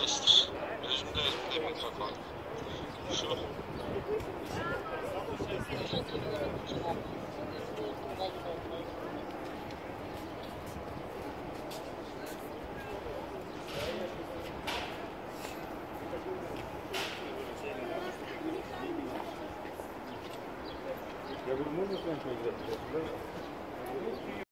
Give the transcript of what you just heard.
Leicester. Özünde mikrofon. Şu. Ya bunu mu sen söyleyeceksin?